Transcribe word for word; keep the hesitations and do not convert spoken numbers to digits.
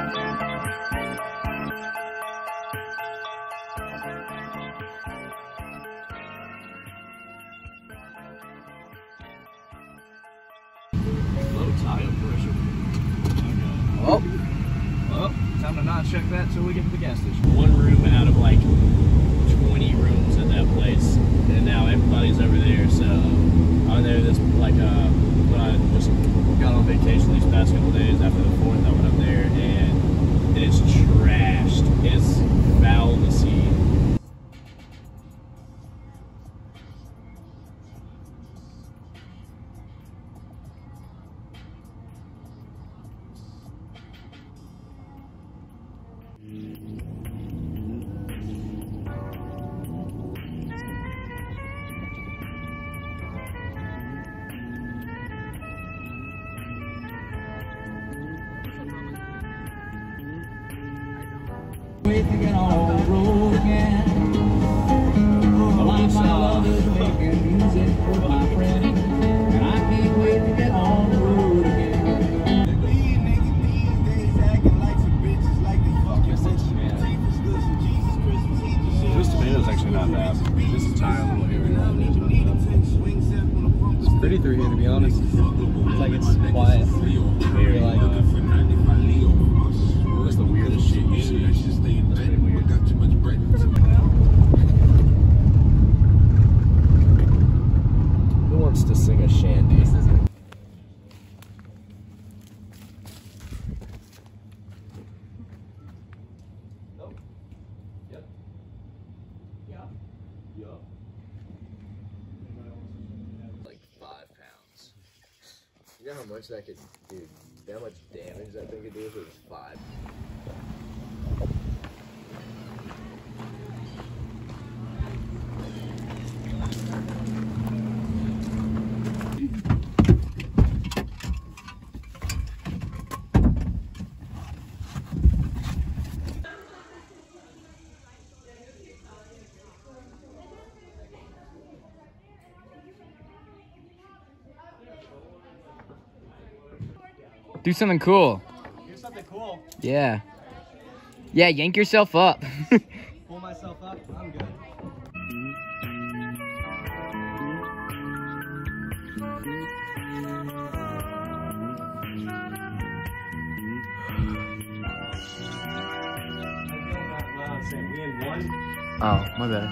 Oh, well, time to not check that until we get to the gas station. One room out of like twenty rooms at that place, and now everybody's over there. So I was there this like uh when I just got on vacation these past couple days after the fourth. I went up there and it's trashed. It's foul to see. Wait to get on the road again. Oh, my love is making music for my friend, and I can't wait to get on the road again. These niggas these days acting like some bitches, like they fucking rich. This tomato is actually not bad. This entire little area. It's pretty through here, to be honest. It's like it's quiet. Very like. Uh, what's the weirdest shit you see? That's pretty weird. Who wants to sing a shandy? Nope. Yep. Yeah. Yup. Like five pounds. You know how much that could do? How much damage that thing could do if it was five? Do something cool. Do something cool. Yeah. Yeah, yank yourself up. Pull myself up. I'm good. Oh, my bad.